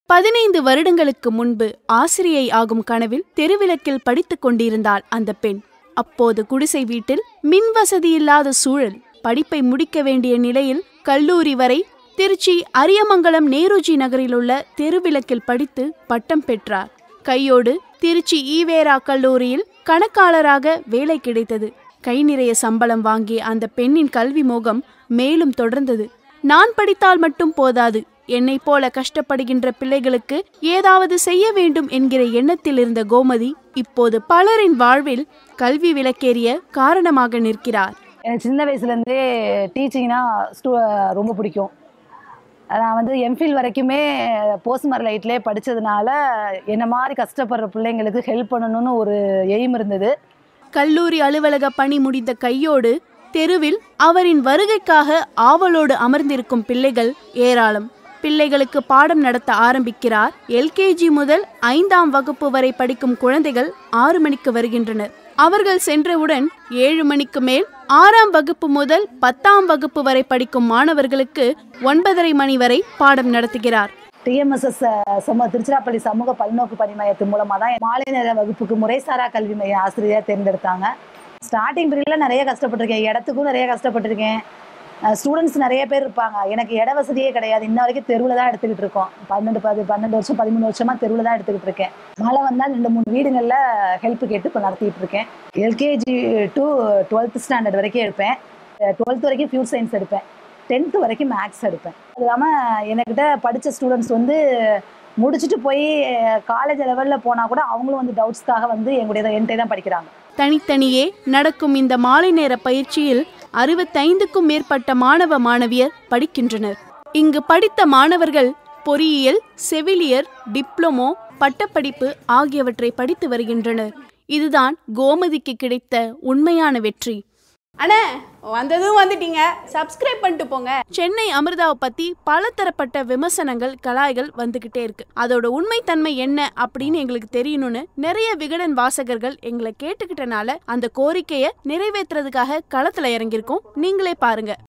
15 வருடங்களுக்கு முன்பு ஆசிரியை ஆகும் கனவில் தெருவிளக்கில் படித்துக் கொண்டிருந்தாள் அந்த பெண். அப்போது குடிசை வீட்டில் மின் வசதி இல்லாத சூழல். படிப்பை முடிக்க வேண்டிய நிலையில் கல்லூரி வரை திருச்சி அரியமங்கலம் நேருஜி நகரில் உள்ள தெருவிளக்கில் படித்து பட்டம் பெற்றார். கையோடு திருச்சி ஈவேரா கல்லூரியில் கணக்காளராக வேலை கிடைத்தது. கை நிறைய சம்பளம் வாங்கிய அந்த பெண்ணின் கல்வி மோகம் மேலும் தொடர்ந்தது. நான் படித்தால் மட்டும் போதாது, என்னை போல கஷ்டப்படுகின்ற பிள்ளைகளுக்கு ஏதாவது செய்ய வேண்டும் என்கிற எண்ணத்தில் இருந்த கோமதி இப்போது பலரின் வாழ்வில் கல்வி விளக்கேறிய காரணமாக நிற்கிறார். எனக்கு சின்ன வயசுலேருந்தே டீச்சிங்னா ரொம்ப பிடிக்கும். நான் எம்ஃபில் வரைக்குமே போஸ்ட்மர் லைட்லேயே படித்ததுனால என்ன மாதிரி கஷ்டப்படுற பிள்ளைங்களுக்கு ஹெல்ப் பண்ணணும்னு ஒரு எய்ம் இருந்தது. கல்லூரி அலுவலக பணி முடிந்த கையோடு தெருவில் அவரின் வருகைக்காக ஆவலோடு அமர்ந்திருக்கும் பிள்ளைகள் ஏராளம். பிள்ளைகளுக்கு பாடம் நடத்த ஆரம்பிக்கிறார். LKG முதல் 5ஆம் வகுப்பு வரை படிக்கும் குழந்தைகள் 6 மணிக்கு வருகின்றனர். அவர்கள் சென்றவுடன் 7 மணிக்கு மேல் 6ஆம் வகுப்பு முதல் 10ஆம் வகுப்பு வரை படிக்கும் மாணவர்களுக்கு 9:30 மணி வரை பாடம் நடத்துகிறார். TMSS திருச்சிராப்பள்ளி சமூக பல்நோக்கு பணி மையத்தின் மூலமாக தான் மாலை நேர வகுப்புக்கு முறைசாரா கல்வி மைய ஆசிரியராக தேர்ந்தெடுத்தாங்க. ஸ்டார்டிங் பீரியடில் நிறைய கஷ்டப்பட்டிருக்கேன், இடத்துக்கும் நிறைய கஷ்டப்பட்டிருக்கேன். ஸ்டூடெண்ட்ஸ் நிறைய பேர் இருப்பாங்க. எனக்கு இட வசதியே கிடையாது. இன்ன வரைக்கும் தெருவில் தான் எடுத்துக்கிட்டு இருக்கோம். 12 வருஷம் 13 வருஷமாக தெருவில் தான் எடுத்துக்கிட்டு இருக்கேன். மழை வந்தால் 2-3 வீடுகளில் ஹெல்ப் கேட்டு இப்போ நடத்திட்டு இருக்கேன். LKG to 12th ஸ்டாண்டர்ட் வரைக்கும் எடுப்பேன். 12th வரைக்கும் பியூர் சயின்ஸ் எடுப்பேன். 10th வரைக்கும் மேக்ஸ் எடுப்பேன். அது இல்லாமல் என்கிட்ட படித்த ஸ்டூடெண்ட்ஸ் முடிச்சுட்டு போய் காலேஜ் லெவலில் போனால் கூட அவங்களும் டவுட்ஸ்க்காக என்கிட்ட தான் படிக்கிறாங்க. தனித்தனியே நடக்கும் இந்த மாலை நேர பயிற்சியில் 65க்கும் மேற்பட்ட மாணவ மாணவியர் படிக்கின்றனர். இங்கு படித்த மாணவர்கள் பொறியியல், செவிலியர், டிப்ளமோ, பட்டப்படிப்பு ஆகியவற்றை படித்து வருகின்றனர். இதுதான் கோமதிக்கு கிடைத்த உண்மையான வெற்றி. அண்ணே வந்ததும் வந்துட்டீங்க, சப்ஸ்கிரைப் பண்ணிட்டு போங்க. சென்னை அமிர்தாவை பத்தி பல தரப்பட்ட விமர்சனங்கள், கலாய்கள் வந்துகிட்டே இருக்கு. அதோட உண்மைத்தன்மை என்ன அப்படின்னு எங்களுக்கு தெரியணும்னு நிறைய விகடன் வாசகர்கள் எங்களை கேட்டுக்கிட்டனால அந்த கோரிக்கையை நிறைவேற்றுறதுக்காக களத்துல இறங்கியிருக்கோம். நீங்களே பாருங்க.